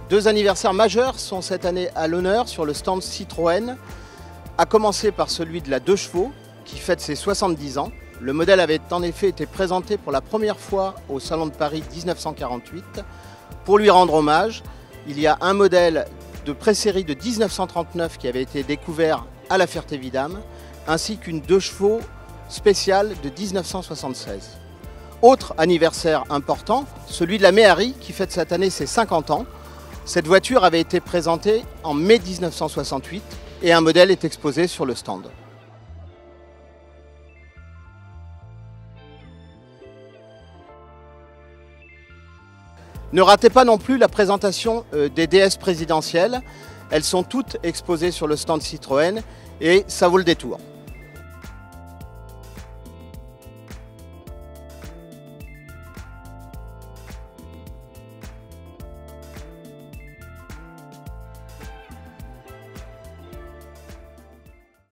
Deux anniversaires majeurs sont cette année à l'honneur sur le stand Citroën, à commencer par celui de la 2 chevaux qui fête ses 70 ans. Le modèle avait en effet été présenté pour la première fois au Salon de Paris 1948. Pour lui rendre hommage, il y a un modèle de pré-série de 1939 qui avait été découvert à la Ferté-Vidame, ainsi qu'une 2 chevaux spéciale de 1976. Autre anniversaire important, celui de la Méhari qui fête cette année ses 50 ans. Cette voiture avait été présentée en mai 1968 et un modèle est exposé sur le stand. Ne ratez pas non plus la présentation des DS présidentielles. Elles sont toutes exposées sur le stand Citroën et ça vaut le détour.